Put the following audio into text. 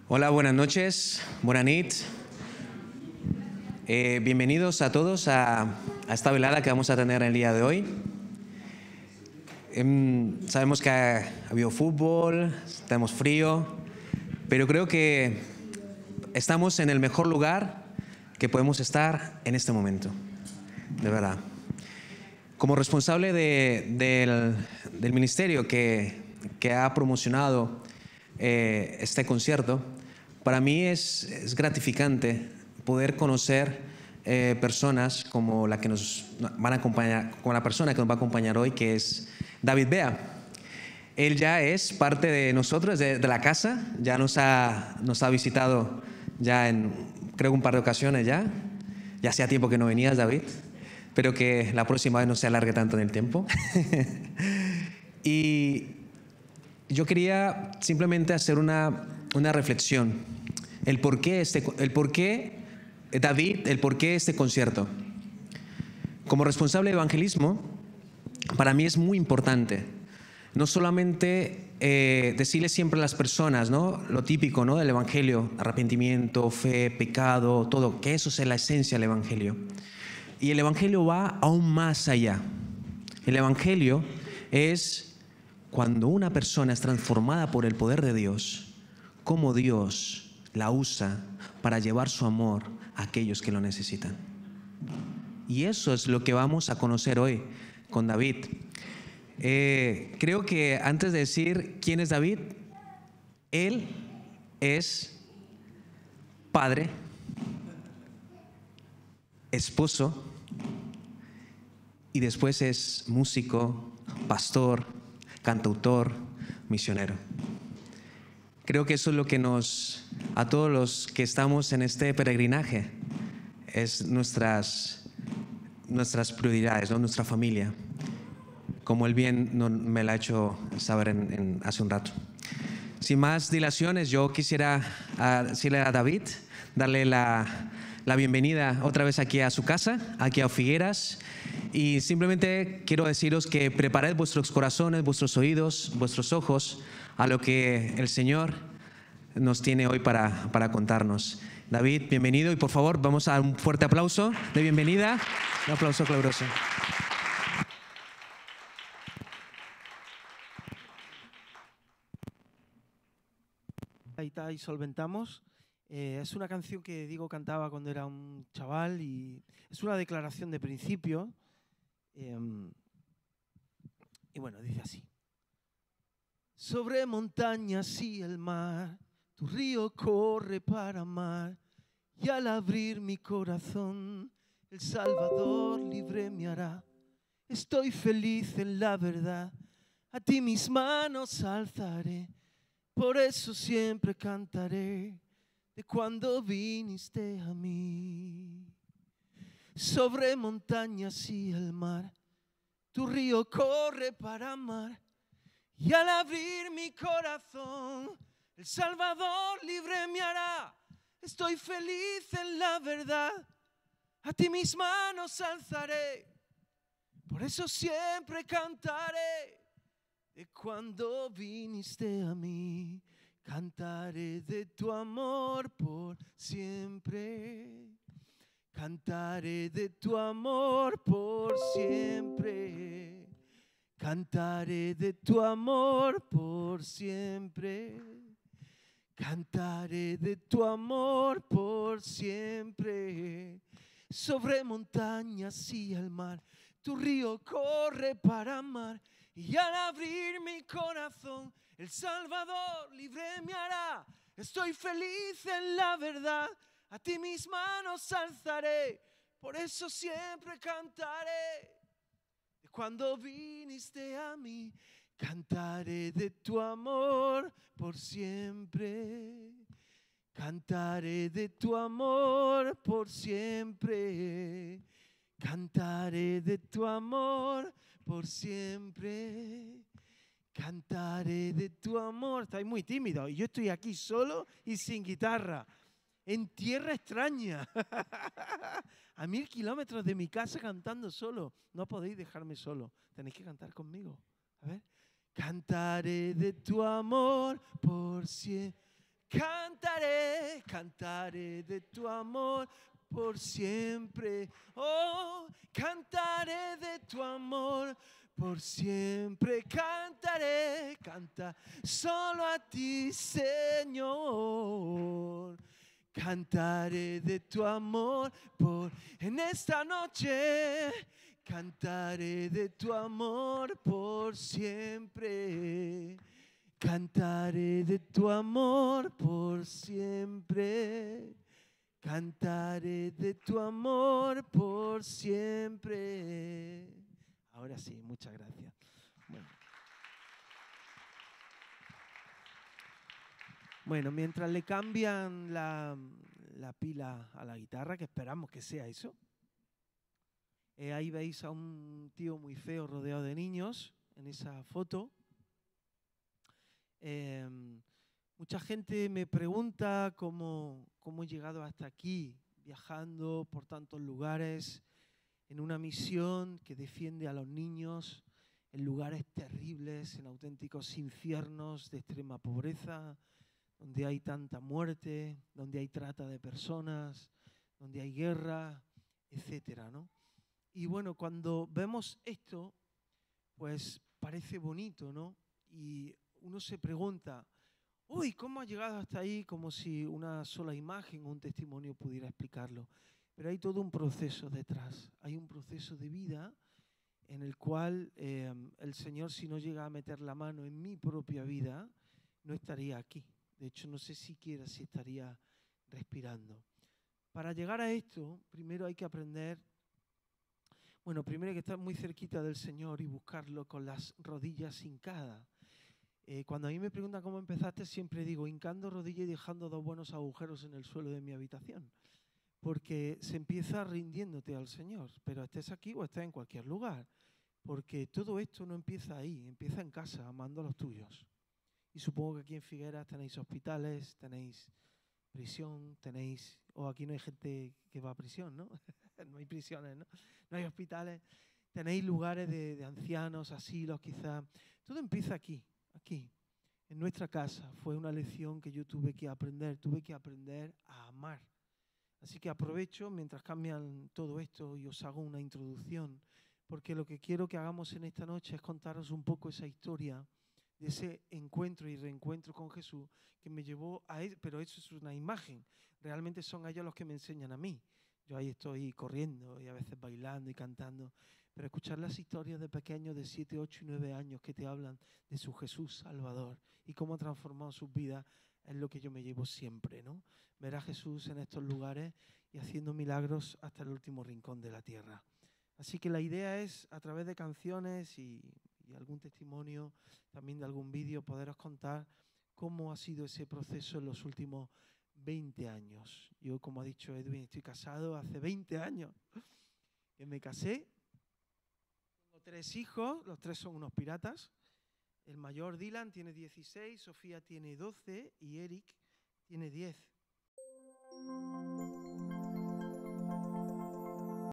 Hola, buenas noches, buenas nit. Bienvenidos a todos a esta velada que vamos a tener el día de hoy. Sabemos que ha habido fútbol, tenemos frío, pero creo que estamos en el mejor lugar que podemos estar en este momento, de verdad. Como responsable del ministerio que ha promocionado este concierto, para mí es gratificante poder conocer personas como la que nos van a acompañar, como la persona que nos va a acompañar hoy, que es David Bea. Él ya es parte de nosotros, de la casa, ya nos ha visitado ya en, creo, un par de ocasiones ya. Ya hacía tiempo que no venías, David, pero que la próxima vez no se alargue tanto en el tiempo. Y yo quería simplemente hacer una reflexión. El por qué David, el por qué este concierto. Como responsable de evangelismo, para mí es muy importante no solamente decirle siempre a las personas, ¿no?, lo típico, ¿no?, del evangelio: arrepentimiento, fe, pecado, todo, que eso es la esencia del evangelio. Y el evangelio va aún más allá. El evangelio es cuando una persona es transformada por el poder de Dios, cómo Dios la usa para llevar su amor a aquellos que lo necesitan. Y eso es lo que vamos a conocer hoy con David. Creo que antes de decir quién es David, él es padre, esposo y después es músico, pastor, cantautor, misionero. Creo que eso es lo que a todos los que estamos en este peregrinaje, es nuestras prioridades, ¿no?, nuestra familia, como él bien me lo ha hecho saber hace un rato. Sin más dilaciones, yo quisiera decirle a David, darle la bienvenida otra vez aquí a su casa, aquí a Figueras, y simplemente quiero deciros que prepared vuestros corazones, vuestros oídos, vuestros ojos a lo que el Señor nos tiene hoy para contarnos. David, bienvenido, y por favor vamos a dar un fuerte aplauso de bienvenida, un aplauso caluroso. Y solventamos. Es una canción que Diego cantaba cuando era un chaval y es una declaración de principio. Y bueno, dice así: sobre montañas y el mar, tu río corre para amar, y al abrir mi corazón, el Salvador libre me hará. Estoy feliz en la verdad, a ti mis manos alzaré. Por eso siempre cantaré de cuando viniste a mí. Sobre montañas y el mar, tu río corre para amar, y al abrir mi corazón, el Salvador libre me hará. Estoy feliz en la verdad, a ti mis manos alzaré. Por eso siempre cantaré de cuando viniste a mí. Cantaré de tu amor por siempre. Cantaré de tu amor por siempre. Cantaré de tu amor por siempre. Cantaré de tu amor por siempre. Sobre montañas y el mar, tu río corre para amar. Y al abrir mi corazón, el Salvador libre me hará. Estoy feliz en la verdad, a ti mis manos alzaré. Por eso siempre cantaré de cuando viniste a mí. Cantaré de tu amor por siempre. Cantaré de tu amor por siempre. Cantaré de tu amor por siempre. Cantaré de tu amor. Estáis muy tímidos y yo estoy aquí solo y sin guitarra, en tierra extraña, a 1000 kilómetros de mi casa, cantando solo. No podéis dejarme solo, tenéis que cantar conmigo. A ver. Cantaré de tu amor por siempre. Cantaré, cantaré de tu amor por siempre. Oh, cantaré de tu amor por siempre. Cantaré, canta solo a ti, Señor. Cantaré de tu amor en esta noche. Cantaré de tu amor por siempre. Cantaré de tu amor por siempre. Cantaré de tu amor por siempre. Ahora sí, muchas gracias. Bueno, mientras le cambian la pila a la guitarra, que esperamos que sea eso, ahí veis a un tío muy feo rodeado de niños en esa foto. Mucha gente me pregunta cómo he llegado hasta aquí, viajando por tantos lugares, en una misión que defiende a los niños en lugares terribles, en auténticos infiernos de extrema pobreza, donde hay tanta muerte, donde hay trata de personas, donde hay guerra, etcétera, ¿no? Y bueno, cuando vemos esto, pues parece bonito, ¿no? Y uno se pregunta, uy, ¿cómo ha llegado hasta ahí? Como si una sola imagen o un testimonio pudiera explicarlo. Pero hay todo un proceso detrás. Hay un proceso de vida en el cual el Señor, si no llega a meter la mano en mi propia vida, no estaría aquí. De hecho, no sé siquiera si estaría respirando. Para llegar a esto, primero hay que aprender, bueno, primero hay que estar muy cerquita del Señor y buscarlo con las rodillas hincadas. Cuando a mí me preguntan cómo empezaste, siempre digo, hincando rodillas y dejando 2 buenos agujeros en el suelo de mi habitación. Porque se empieza rindiéndote al Señor, pero estés aquí o estés en cualquier lugar. Porque todo esto no empieza ahí, empieza en casa, amando a los tuyos. Y supongo que aquí en Figueras tenéis hospitales, tenéis prisión, tenéis... O aquí no hay gente que va a prisión, ¿no? No hay prisiones, ¿no? No hay hospitales. Tenéis lugares de ancianos, asilos quizás. Todo empieza aquí, en nuestra casa. Fue una lección que yo tuve que aprender a amar. Así que aprovecho mientras cambian todo esto y os hago una introducción, porque lo que quiero que hagamos en esta noche es contaros un poco esa historia de ese encuentro y reencuentro con Jesús que me llevó a él, pero eso es una imagen, realmente son ellos los que me enseñan a mí. Yo ahí estoy corriendo y a veces bailando y cantando, pero escuchar las historias de pequeños de 7, 8 y 9 años que te hablan de su Jesús Salvador y cómo ha transformado sus vidas es lo que yo me llevo siempre, ¿no? Ver a Jesús en estos lugares y haciendo milagros hasta el último rincón de la tierra. Así que la idea es, a través de canciones y algún testimonio, también de algún vídeo, poderos contar cómo ha sido ese proceso en los últimos 20 años. Yo, como ha dicho Edwin, estoy casado hace 20 años que me casé. Tengo 3 hijos, los 3 son unos piratas. El mayor, Dylan, tiene 16, Sofía tiene 12 y Eric tiene 10.